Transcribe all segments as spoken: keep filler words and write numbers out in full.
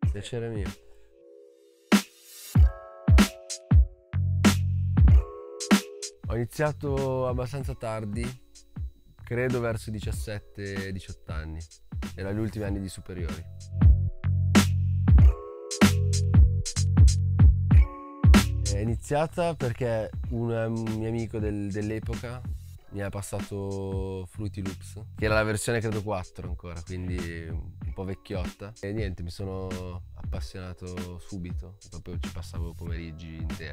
Piacere mio. Ho iniziato abbastanza tardi, credo verso i diciassette diciotto anni. Erano gli ultimi anni di superiori. È iniziata perché un mio amico del, dell'epoca mi ha passato Fruity Loops, che era la versione credo quattro ancora, quindi un po' vecchiotta. E niente, mi sono appassionato subito, proprio ci passavo pomeriggi interi.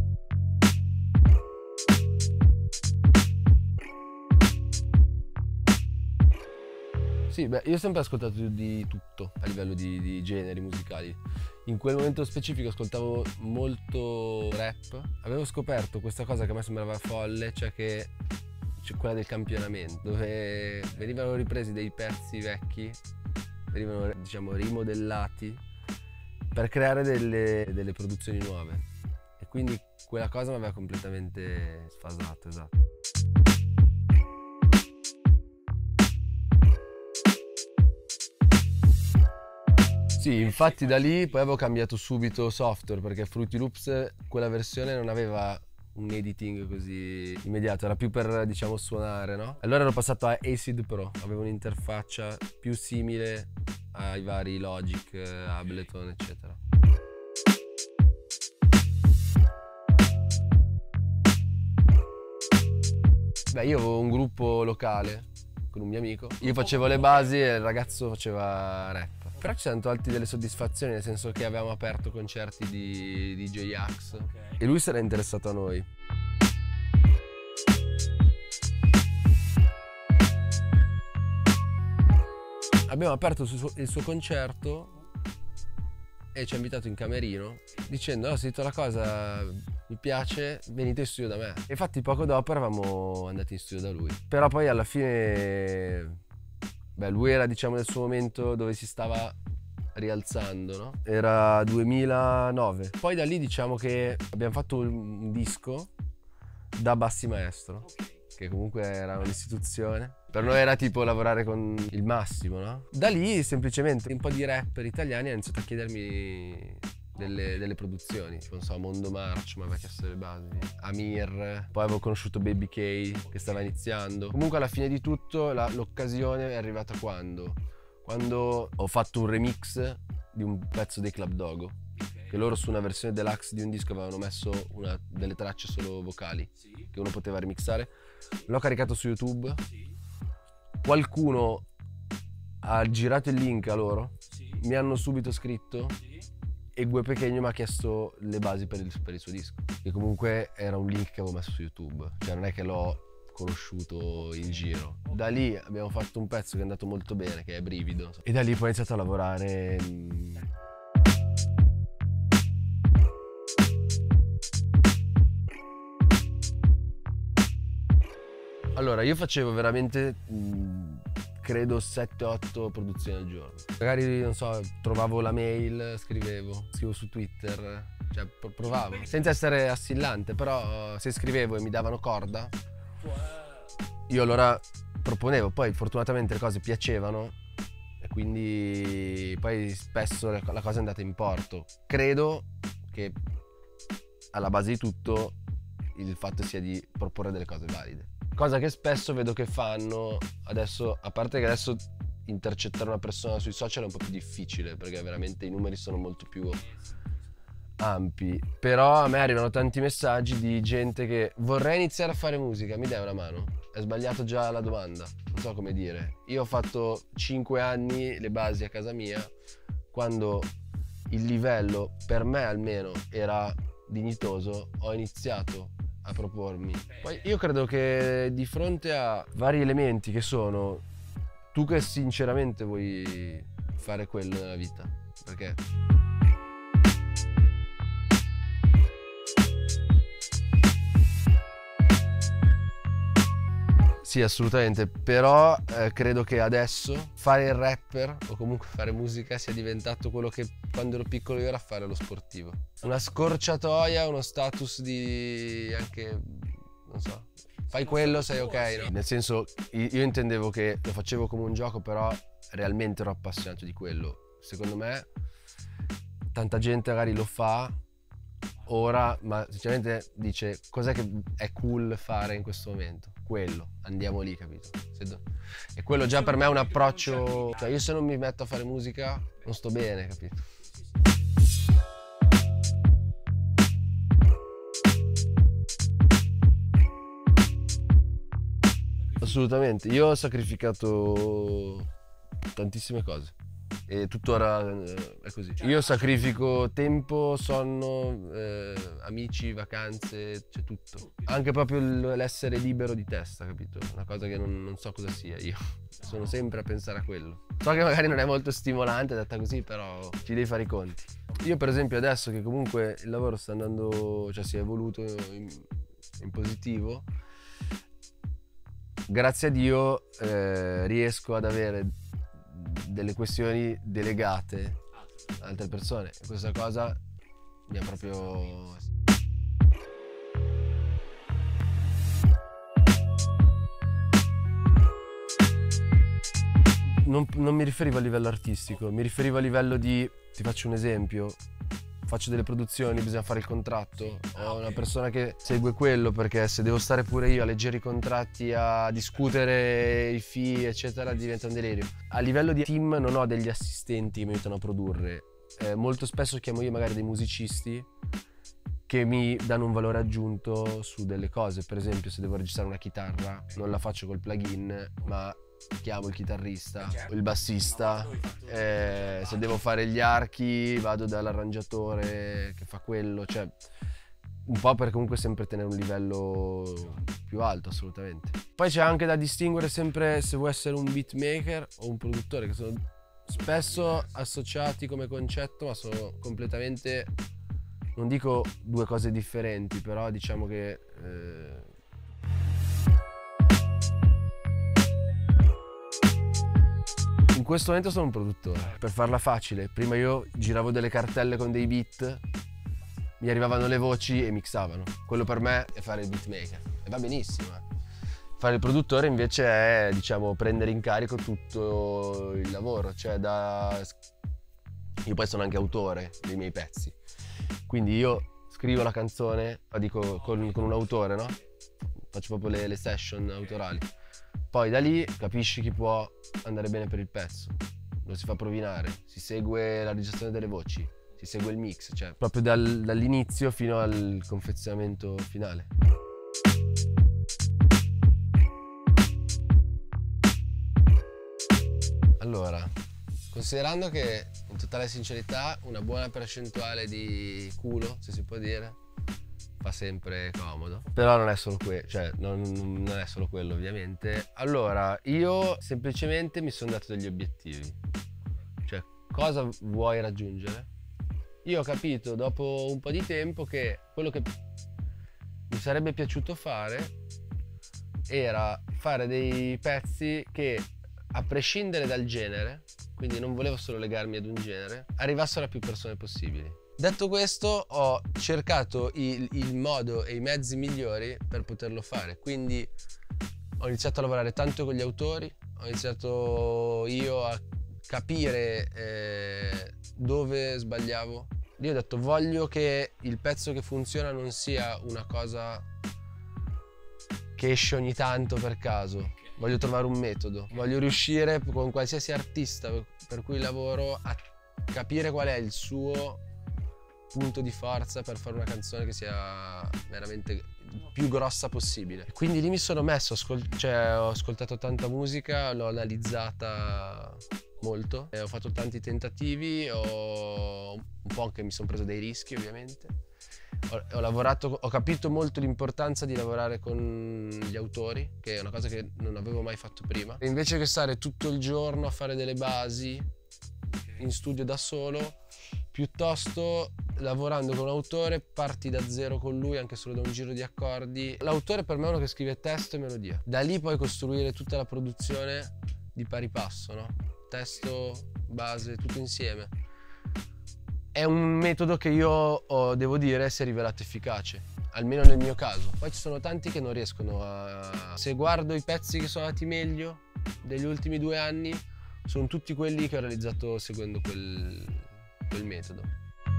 Sì, beh, io ho sempre ascoltato di tutto a livello di, di generi musicali. In quel momento specifico ascoltavo molto rap. Avevo scoperto questa cosa che a me sembrava folle, cioè che cioè quella del campionamento, dove venivano ripresi dei pezzi vecchi, venivano diciamo rimodellati per creare delle, delle produzioni nuove. E quindi quella cosa mi aveva completamente sfasato, esatto. Sì, infatti da lì poi avevo cambiato subito software, perché Fruity Loops, quella versione non aveva un editing così immediato, era più per diciamo suonare, no? Allora ero passato a Acid Pro, avevo un'interfaccia più simile ai vari Logic, Ableton, eccetera. Beh, io avevo un gruppo locale con un mio amico, io facevo le basi e il ragazzo faceva rap. Però ci siamo tolti delle soddisfazioni, nel senso che avevamo aperto concerti di D J Axe, okay, e lui si era interessato a noi. Abbiamo aperto il suo, il suo concerto e ci ha invitato in camerino dicendo: ho sentito la cosa, mi piace, venite in studio da me. E infatti poco dopo eravamo andati in studio da lui. Però poi alla fine, beh, lui era diciamo nel suo momento dove si stava rialzando, no? Era duemilanove. Poi da lì diciamo che abbiamo fatto un disco da Bassi Maestro, che comunque era un'istituzione. Per noi era tipo lavorare con il massimo, no? Da lì semplicemente un po' di rapper italiani hanno iniziato a chiedermi delle, delle produzioni, non so, Mondo March mi aveva chiesto le basi, Amir, poi avevo conosciuto Baby K che stava iniziando. Comunque alla fine di tutto l'occasione è arrivata quando? Quando ho fatto un remix di un pezzo dei Club Dogo, che loro su una versione deluxe di un disco avevano messo una, delle tracce solo vocali, che uno poteva remixare. L'ho caricato su YouTube, qualcuno ha girato il link a loro, mi hanno subito scritto e Gue Pequeno mi ha chiesto le basi per il, per il suo disco, che comunque era un link che avevo messo su YouTube, cioè non è che l'ho conosciuto in giro. Da lì abbiamo fatto un pezzo che è andato molto bene, che è Brivido, e da lì poi ho iniziato a lavorare. Allora io facevo veramente mh, credo sette otto produzioni al giorno. Magari non so, trovavo la mail, scrivevo, scrivevo su Twitter, cioè provavo, senza essere assillante, però se scrivevo e mi davano corda, io allora proponevo. Poi fortunatamente le cose piacevano e quindi poi spesso la cosa è andata in porto. Credo che alla base di tutto il fatto sia di proporre delle cose valide, cosa che spesso vedo che fanno adesso, a parte che adesso intercettare una persona sui social è un po' più difficile perché veramente i numeri sono molto più ampi, però a me arrivano tanti messaggi di gente che vorrei iniziare a fare musica, mi dai una mano? È sbagliato già la domanda, non so come dire. Io ho fatto cinque anni le basi a casa mia, quando il livello per me almeno era dignitoso, ho iniziato a propormi. Poi io credo che di fronte a vari elementi che sono, tu che sinceramente vuoi fare quello nella vita, perché sì, assolutamente, però eh, credo che adesso fare il rapper o comunque fare musica sia diventato quello che quando ero piccolo io era fare lo sportivo. Una scorciatoia, uno status di anche, non so, fai quello, sei ok, no? Nel senso, io intendevo che lo facevo come un gioco, però realmente ero appassionato di quello. Secondo me tanta gente magari lo fa ora, ma sinceramente dice cos'è che è cool fare in questo momento? Quello, andiamo lì, capito? E quello già per me è un approccio, cioè io se non mi metto a fare musica non sto bene, capito? Assolutamente, io ho sacrificato tantissime cose e tuttora eh, è così. Io sacrifico tempo, sonno, eh, amici, vacanze, c'è tutto. Anche proprio l'essere libero di testa, capito? Una cosa che non, non so cosa sia io. Sono sempre a pensare a quello. So che magari non è molto stimolante detta così, però ci devi fare i conti. Io per esempio adesso che comunque il lavoro sta andando, cioè si è evoluto in, in positivo, grazie a Dio eh, riesco ad avere delle questioni delegate a altre persone e questa cosa mi ha proprio... Non, non mi riferivo a livello artistico, mi riferivo a livello di... ti faccio un esempio. Faccio delle produzioni, bisogna fare il contratto, ho una persona che segue quello perché se devo stare pure io a leggere i contratti, a discutere i fee eccetera diventa un delirio. A livello di team non ho degli assistenti che mi aiutano a produrre, eh, molto spesso chiamo io magari dei musicisti che mi danno un valore aggiunto su delle cose. Per esempio se devo registrare una chitarra non la faccio col plugin ma chiamo il chitarrista, il bassista, eh, se devo fare gli archi vado dall'arrangiatore che fa quello, cioè un po' per comunque sempre tenere un livello più alto assolutamente. Poi c'è anche da distinguere sempre se vuoi essere un beatmaker o un produttore, che sono spesso associati come concetto ma sono completamente, non dico due cose differenti, però diciamo che eh, in questo momento sono un produttore. Per farla facile, prima io giravo delle cartelle con dei beat, mi arrivavano le voci e mixavano. Quello per me è fare il beatmaker e va benissimo. Eh. Fare il produttore invece è, diciamo, prendere in carico tutto il lavoro, cioè da... Io poi sono anche autore dei miei pezzi, quindi io scrivo la canzone, la dico con, con un autore, no? Faccio proprio le, le session autorali. Poi da lì capisci chi può andare bene per il pezzo, lo si fa provinare, si segue la registrazione delle voci, si segue il mix, cioè proprio dal, dall'inizio fino al confezionamento finale. Allora, considerando che in totale sincerità una buona percentuale di culo, se si può dire, fa sempre comodo, però non è solo quello, cioè non, non è solo quello ovviamente. Allora io semplicemente mi sono dato degli obiettivi, cioè cosa vuoi raggiungere? Io ho capito dopo un po' di tempo che quello che mi sarebbe piaciuto fare era fare dei pezzi che, a prescindere dal genere, quindi non volevo solo legarmi ad un genere, arrivassero a più persone possibili. Detto questo, ho cercato il, il modo e i mezzi migliori per poterlo fare, quindi ho iniziato a lavorare tanto con gli autori, ho iniziato io a capire eh, dove sbagliavo. Io ho detto voglio che il pezzo che funziona non sia una cosa che esce ogni tanto per caso, voglio trovare un metodo, voglio riuscire con qualsiasi artista per cui lavoro a capire qual è il suo punto di forza per fare una canzone che sia veramente il più grossa possibile. Quindi lì mi sono messo, ascol- cioè ho ascoltato tanta musica, l'ho analizzata molto, e ho fatto tanti tentativi, ho un po' anche mi sono preso dei rischi ovviamente. Ho, ho lavorato, ho capito molto l'importanza di lavorare con gli autori, che è una cosa che non avevo mai fatto prima. E invece che stare tutto il giorno a fare delle basi in studio da solo, piuttosto lavorando con un autore parti da zero con lui, anche solo da un giro di accordi. L'autore per me è uno che scrive testo e melodia, da lì puoi costruire tutta la produzione di pari passo, no? Testo, base, tutto insieme. È un metodo che io oh, devo dire si è rivelato efficace, almeno nel mio caso. Poi ci sono tanti che non riescono a... Se guardo i pezzi che sono andati meglio degli ultimi due anni, sono tutti quelli che ho realizzato seguendo quel, quel metodo.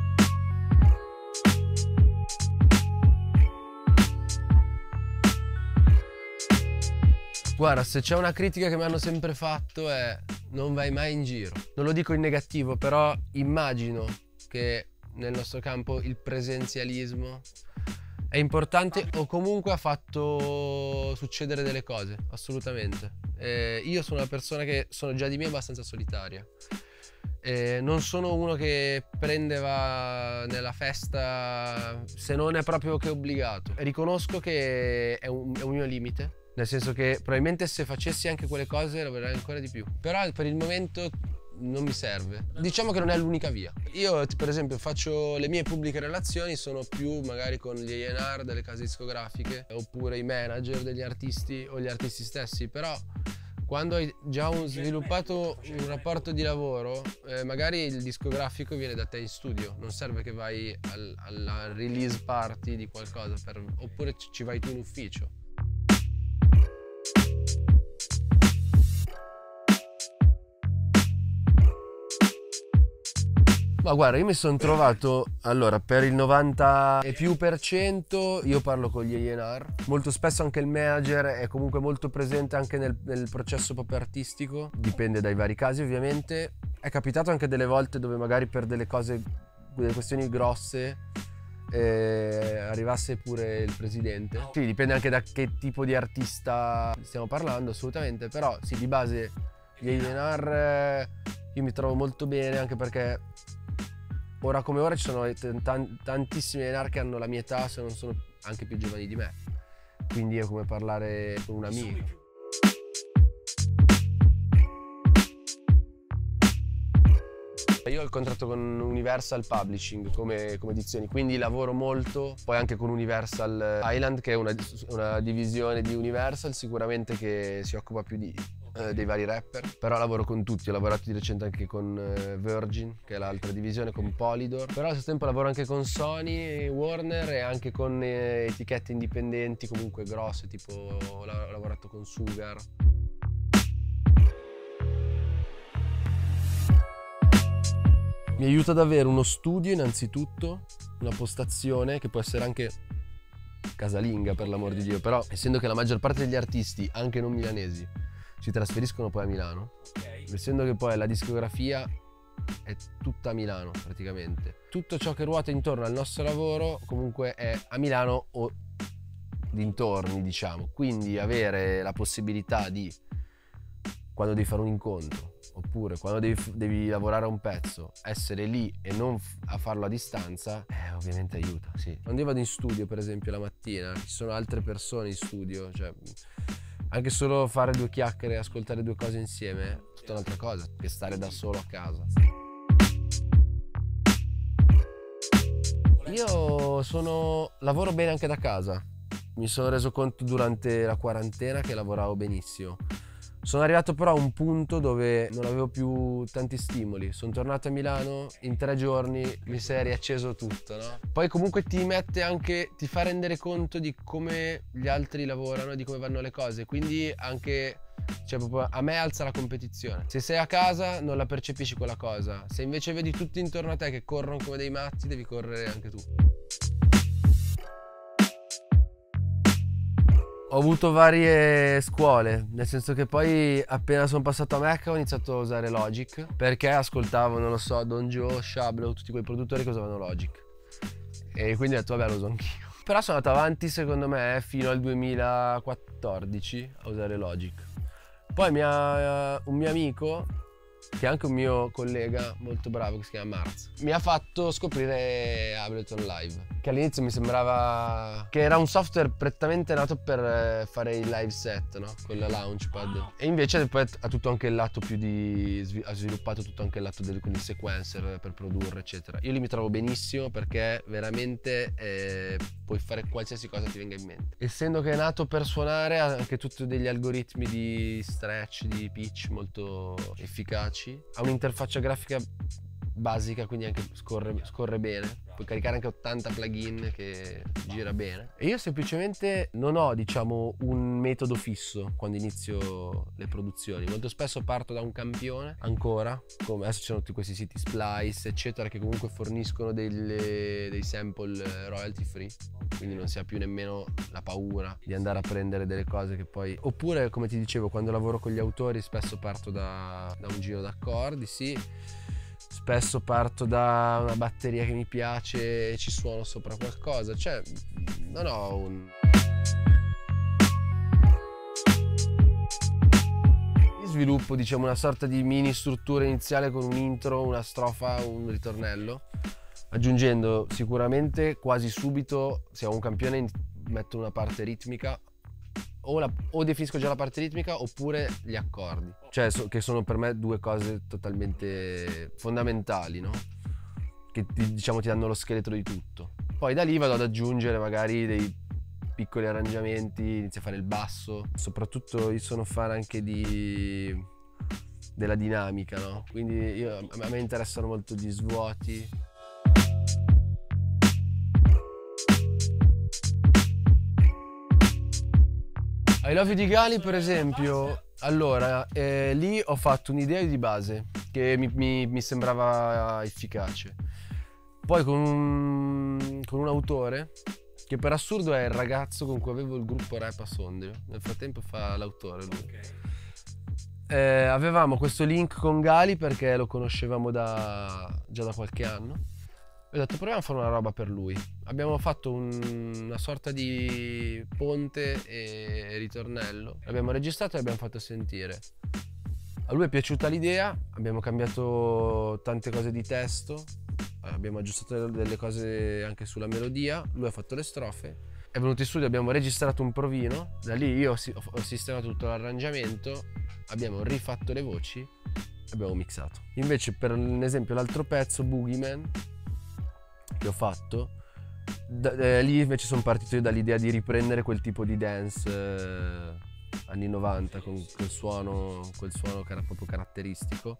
Guarda, se c'è una critica che mi hanno sempre fatto è non vai mai in giro. Non lo dico in negativo, però immagino che nel nostro campo il presenzialismo è importante o comunque ha fatto succedere delle cose, assolutamente. Eh, io sono una persona che sono già di me abbastanza solitaria. Eh, non sono uno che prende va nella festa se non è proprio che obbligato. Riconosco che è un, è un mio limite, nel senso che probabilmente se facessi anche quelle cose lavorerei ancora di più. Però per il momento non mi serve. Diciamo che non è l'unica via. Io per esempio faccio le mie pubbliche relazioni, sono più magari con gli A and R delle case discografiche oppure i manager degli artisti o gli artisti stessi, però quando hai già un, sviluppato un rapporto di lavoro, eh, magari il discografico viene da te in studio, non serve che vai al, alla release party di qualcosa, per, oppure ci vai tu in ufficio. Ma guarda, io mi sono trovato, allora, per il novanta e più per cento io parlo con gli A and R. Molto spesso anche il manager è comunque molto presente anche nel, nel processo proprio artistico, dipende dai vari casi ovviamente. È capitato anche delle volte dove magari per delle cose, delle questioni grosse, eh, arrivasse pure il presidente. Sì, dipende anche da che tipo di artista stiamo parlando, assolutamente, però sì, di base gli A and R eh, io mi trovo molto bene, anche perché ora come ora ci sono tantissimi A and R che hanno la mia età, se non sono anche più giovani di me, quindi è come parlare con un amico. Io ho il contratto con Universal Publishing come, come edizioni, quindi lavoro molto poi anche con Universal Island, che è una, una divisione di Universal sicuramente che si occupa più di dei vari rapper, però lavoro con tutti. Ho lavorato di recente anche con uh, Virgin, che è l'altra divisione, con Polydor, però allo stesso tempo lavoro anche con Sony, Warner e anche con eh, etichette indipendenti comunque grosse, tipo ho lavorato con Sugar. Mi aiuta ad avere uno studio innanzitutto, una postazione che può essere anche casalinga per l'amor di Dio, però essendo che la maggior parte degli artisti, anche non milanesi, si trasferiscono poi a Milano, okay. Essendo che poi la discografia è tutta a Milano praticamente. Tutto ciò che ruota intorno al nostro lavoro comunque è a Milano o dintorni, diciamo. Quindi avere la possibilità di, quando devi fare un incontro, oppure quando devi, devi lavorare a un pezzo, essere lì e non a farlo a distanza, eh, ovviamente aiuta, sì. Quando io vado in studio, per esempio, la mattina, ci sono altre persone in studio, cioè anche solo fare due chiacchiere e ascoltare due cose insieme è tutta un'altra cosa che stare da solo a casa. Io sono, lavoro bene anche da casa. Mi sono reso conto durante la quarantena che lavoravo benissimo. Sono arrivato però a un punto dove non avevo più tanti stimoli. Sono tornato a Milano, in tre giorni mi si è riacceso tutto, no? Poi comunque ti mette anche, ti fa rendere conto di come gli altri lavorano e di come vanno le cose. Quindi anche, cioè proprio a me alza la competizione. Se sei a casa non la percepisci quella cosa. Se invece vedi tutti intorno a te che corrono come dei matti, devi correre anche tu. Ho avuto varie scuole, nel senso che poi appena sono passato a Mac ho iniziato a usare Logic, perché ascoltavo, non lo so, Don Joe, Shablo, tutti quei produttori che usavano Logic, e quindi ho detto vabbè, lo uso anch'io. Però sono andato avanti secondo me fino al duemilaquattordici a usare Logic. Poi mia, un mio amico, che è anche un mio collega molto bravo, che si chiama Marz, mi ha fatto scoprire Ableton Live, che all'inizio mi sembrava che era un software prettamente nato per fare i live set, no? Con la Launchpad. E invece poi ha tutto anche il lato più di... ha sviluppato tutto anche il lato del, con il sequencer per produrre, eccetera. Io li mi trovo benissimo perché veramente eh, puoi fare qualsiasi cosa ti venga in mente. Essendo che è nato per suonare, ha anche tutti degli algoritmi di stretch, di pitch molto efficaci. Ha un'interfaccia grafica basica, quindi anche scorre, scorre bene. Puoi caricare anche ottanta plugin che gira bene. E io semplicemente non ho, diciamo, un metodo fisso quando inizio le produzioni. Molto spesso parto da un campione, ancora, come adesso c'è tutti questi siti Splice, eccetera, che comunque forniscono delle, dei sample royalty free, quindi non si ha più nemmeno la paura di andare a prendere delle cose che poi... Oppure, come ti dicevo, quando lavoro con gli autori spesso parto da, da un giro d'accordi, sì. Spesso parto da una batteria che mi piace e ci suono sopra qualcosa, cioè non ho un... Sviluppo, diciamo, una sorta di mini struttura iniziale con un intro, una strofa, un ritornello, aggiungendo sicuramente quasi subito, se ho un campione metto una parte ritmica, o, la, o definisco già la parte ritmica oppure gli accordi, cioè so, che sono per me due cose totalmente fondamentali, no? Che ti, diciamo, ti danno lo scheletro di tutto. Poi da lì vado ad aggiungere magari dei piccoli arrangiamenti, inizio a fare il basso, soprattutto io sono fan anche di della dinamica, no? Quindi io, a me interessano molto gli svuoti. I Love You di Gali, per esempio, allora, eh, lì ho fatto un'idea di base che mi, mi, mi sembrava efficace. Poi con un, con un autore, che per assurdo è il ragazzo con cui avevo il gruppo rap a Sondrio, nel frattempo fa l'autore lui. Okay. Eh, avevamo questo link con Gali perché lo conoscevamo da, già da qualche anno. Ho detto proviamo a fare una roba per lui. Abbiamo fatto un, una sorta di ponte e ritornello. L'abbiamo registrato e l'abbiamo fatto sentire. A lui è piaciuta l'idea, abbiamo cambiato tante cose di testo, abbiamo aggiustato delle cose anche sulla melodia, lui ha fatto le strofe, è venuto in studio, abbiamo registrato un provino, da lì io ho sistemato tutto l'arrangiamento, abbiamo rifatto le voci e abbiamo mixato. Invece per esempio l'altro pezzo, Boogeyman, che ho fatto, da, eh, lì invece sono partito io dall'idea di riprendere quel tipo di dance eh, anni novanta con quel suono, quel suono che era proprio caratteristico,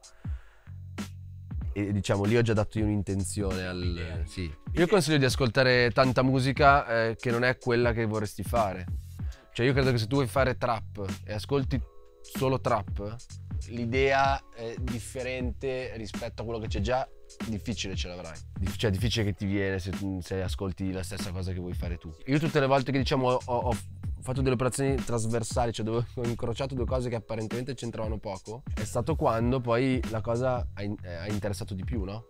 e diciamo lì ho già dato io un'intenzione al... Sì. Io consiglio di ascoltare tanta musica eh, che non è quella che vorresti fare, cioè io credo che se tu vuoi fare trap e ascolti solo trap, l'idea è differente rispetto a quello che c'è già, difficile ce l'avrai, cioè difficile che ti viene se, se ascolti la stessa cosa che vuoi fare tu. Io tutte le volte che diciamo ho, ho fatto delle operazioni trasversali, cioè dove ho incrociato due cose che apparentemente c'entravano poco, è stato quando poi la cosa ha, in, ha interessato di più, no?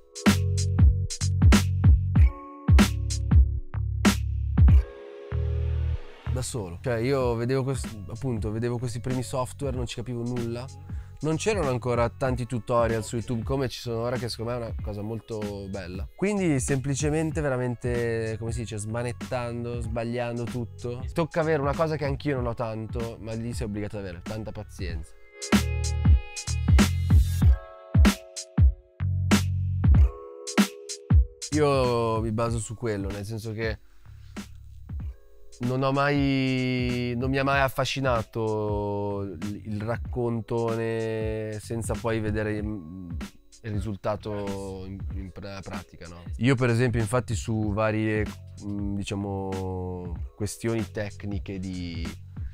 Da solo, cioè io vedevo questi, appunto vedevo questi primi software, non ci capivo nulla. Non c'erano ancora tanti tutorial su YouTube come ci sono ora, che secondo me è una cosa molto bella. Quindi semplicemente, veramente, come si dice, smanettando, sbagliando tutto. Tocca avere una cosa che anch'io non ho tanto, ma lì sei obbligato ad avere tanta pazienza. Io mi baso su quello, nel senso che non ho mai, non mi ha mai affascinato il raccontone senza poi vedere il risultato in, in pratica, no? Io per esempio infatti su varie, diciamo, questioni tecniche di,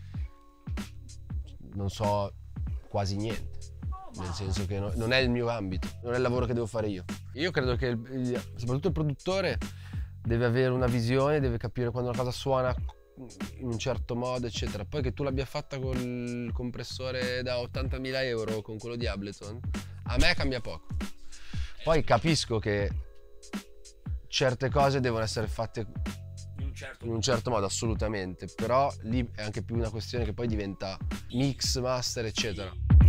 non so quasi niente, nel senso che no, non è il mio ambito, non è il lavoro che devo fare io. Io credo che il, il, soprattutto il produttore deve avere una visione, deve capire quando una cosa suona in un certo modo, eccetera. Poi che tu l'abbia fatta col compressore da ottantamila euro, con quello di Ableton, a me cambia poco. Poi capisco che certe cose devono essere fatte in un certo, in un certo modo, assolutamente, però lì è anche più una questione che poi diventa mix, master, eccetera.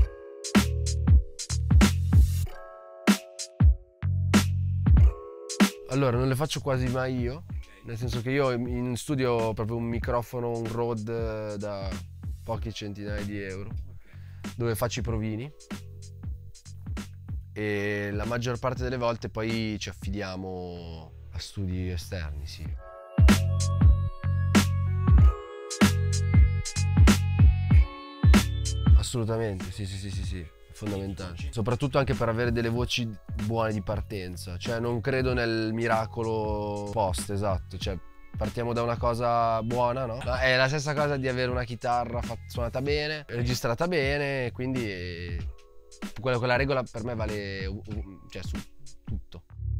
Allora, non le faccio quasi mai io, nel senso che io in studio ho proprio un microfono, un Rode da pochi centinaia di euro, dove faccio i provini, e la maggior parte delle volte poi ci affidiamo a studi esterni, sì. Assolutamente, sì, sì, sì, sì, sì. fondamentale, soprattutto anche per avere delle voci buone di partenza. Cioè non credo nel miracolo post, esatto, cioè partiamo da una cosa buona, no? Ma è la stessa cosa di avere una chitarra fatta, suonata bene, registrata bene, quindi eh, quella, quella regola per me vale uh, uh, cioè, su tutto.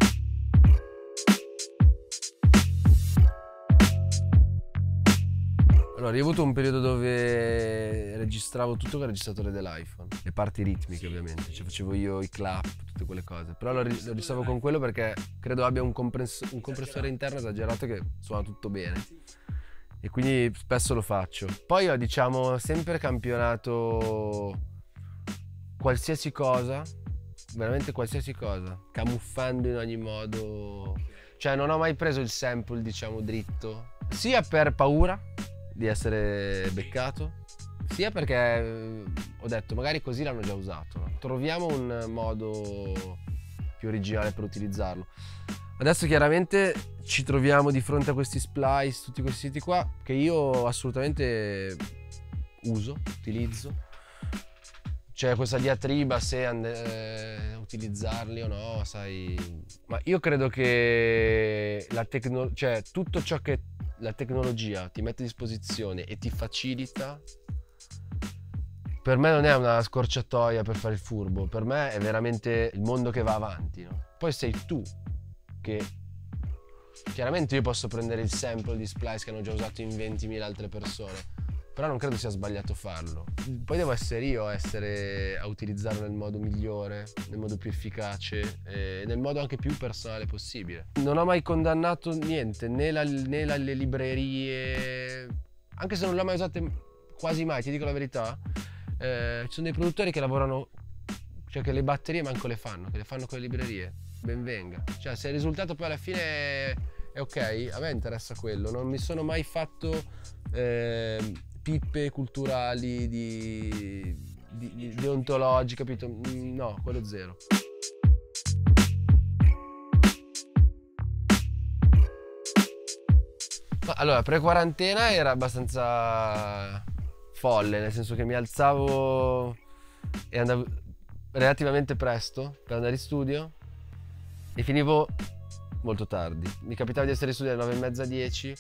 Allora, io ho avuto un periodo dove registravo tutto con il registratore dell'iPhone, le parti ritmiche ovviamente, cioè facevo io i clap, tutte quelle cose, però lo, lo registravo con quello perché credo abbia un, compress- un compressore interno esagerato che suona tutto bene e quindi spesso lo faccio. Poi ho, diciamo, sempre campionato qualsiasi cosa, veramente qualsiasi cosa, camuffando in ogni modo, cioè non ho mai preso il sample, diciamo, dritto, sia per paura di essere beccato, sia perché eh, ho detto magari così l'hanno già usato, no? Troviamo un modo più originale per utilizzarlo. Adesso chiaramente ci troviamo di fronte a questi splice, tutti questi siti qua che io assolutamente uso, utilizzo. C'è questa diatriba se and- eh, utilizzarli o no, sai, ma io credo che la tecno- cioè tutto ciò che la tecnologia ti mette a disposizione e ti facilita, per me non è una scorciatoia per fare il furbo, per me è veramente il mondo che va avanti, no? Poi sei tu che, chiaramente io posso prendere il sample di splice che hanno già usato in ventimila altre persone, però non credo sia sbagliato farlo. Poi devo essere io a, essere, a utilizzarlo nel modo migliore, nel modo più efficace e nel modo anche più personale possibile. Non ho mai condannato niente, né, la, né la, le librerie, anche se non le ho mai usate quasi mai, ti dico la verità. Eh, ci sono dei produttori che lavorano, cioè che le batterie manco le fanno, che le fanno con le librerie. Ben venga. Cioè se il risultato poi alla fine è, è ok, a me interessa quello. Non mi sono mai fatto eh, pippe culturali di, di, di deontologi, capito? No, quello zero. Ma allora, pre-quarantena era abbastanza folle, nel senso che mi alzavo e andavo relativamente presto per andare in studio e finivo molto tardi. Mi capitava di essere in studio alle nove e mezza, dieci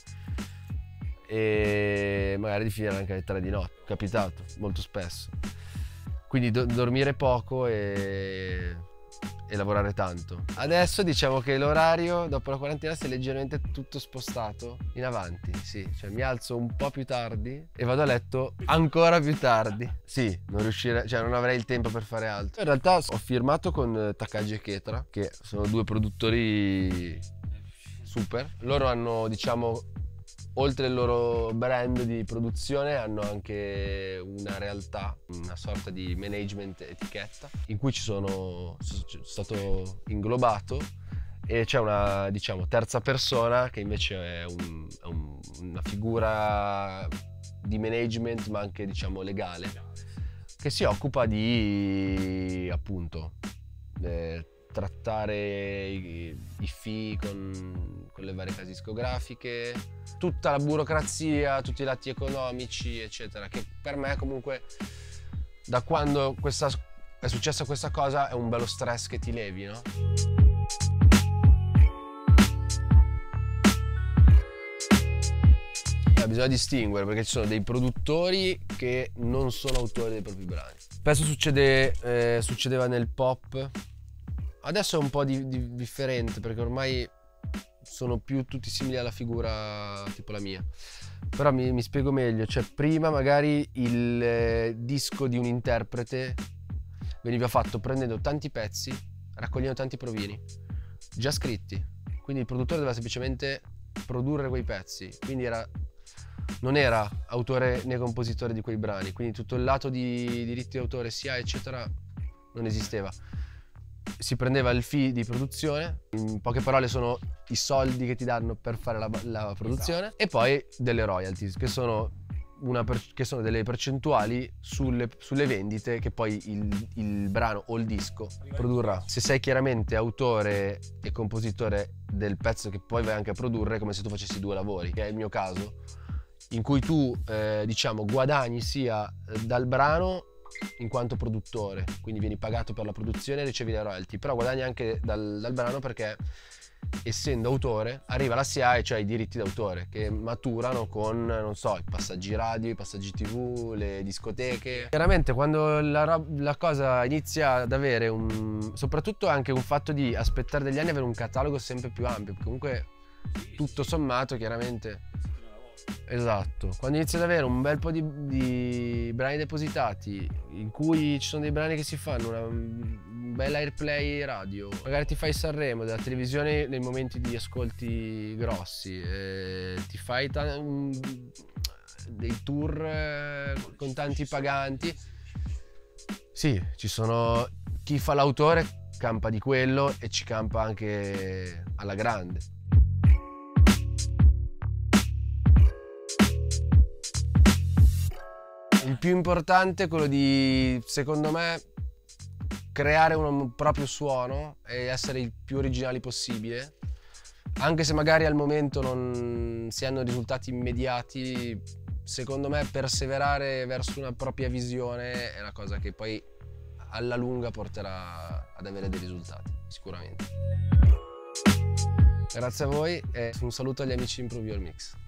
e magari di finire anche alle tre di notte. È capitato molto spesso. Quindi do- dormire poco e... e lavorare tanto. Adesso diciamo che l'orario dopo la quarantena si è leggermente tutto spostato in avanti, sì, cioè mi alzo un po' più tardi e vado a letto ancora più tardi. Sì, non riuscirei, cioè non avrei il tempo per fare altro. In realtà ho firmato con Takagi e Ketra, che sono due produttori super. Loro hanno, diciamo, oltre il loro brand di produzione, hanno anche una realtà, una sorta di management etichetta in cui ci sono, sono stato inglobato e c'è una, diciamo, terza persona che invece è, un, è un, una figura di management ma anche, diciamo, legale, che si occupa di, appunto, eh, trattare i, i fee con, con le varie case discografiche, tutta la burocrazia, tutti i lati economici, eccetera, che per me comunque da quando questa, è successa questa cosa è un bello stress che ti levi, no? Eh, bisogna distinguere, perché ci sono dei produttori che non sono autori dei propri brani. Spesso succede, eh, succedeva nel pop. Adesso è un po' di, di differente perché ormai sono più tutti simili alla figura tipo la mia. Però mi, mi spiego meglio, cioè prima magari il eh, disco di un interprete veniva fatto prendendo tanti pezzi, raccogliendo tanti provini, già scritti. Quindi il produttore doveva semplicemente produrre quei pezzi, quindi era, non era autore né compositore di quei brani, quindi tutto il lato di diritti d'autore, S I A eccetera non esisteva. Si prendeva il fee di produzione, in poche parole sono i soldi che ti danno per fare la, la produzione, esatto. E poi delle royalties che sono, una per, che sono delle percentuali sulle, sulle vendite che poi il, il brano o il disco produrrà. Se sei chiaramente autore e compositore del pezzo che poi vai anche a produrre, è come se tu facessi due lavori, che è il mio caso, in cui tu eh, diciamo guadagni sia dal brano in quanto produttore, quindi vieni pagato per la produzione e ricevi le royalty, però guadagni anche dal, dal brano perché essendo autore arriva la S I A E, cioè i diritti d'autore che maturano con, non so, i passaggi radio, i passaggi tv, le discoteche. Chiaramente quando la, la cosa inizia ad avere un, soprattutto anche un fatto di aspettare degli anni, avere un catalogo sempre più ampio, perché comunque tutto sommato chiaramente, esatto, quando inizi ad avere un bel po' di, di brani depositati in cui ci sono dei brani che si fanno una, un bel airplay radio, magari ti fai Sanremo della televisione nei momenti di ascolti grossi, eh, ti fai un, dei tour eh, con tanti paganti, sì, ci sono chi fa l'autore campa di quello e ci campa anche alla grande. Il più importante è quello di, secondo me, creare un proprio suono e essere il più originali possibile. Anche se magari al momento non si hanno risultati immediati, secondo me perseverare verso una propria visione è una cosa che poi alla lunga porterà ad avere dei risultati, sicuramente. Grazie a voi e un saluto agli amici di Improve Your Mix.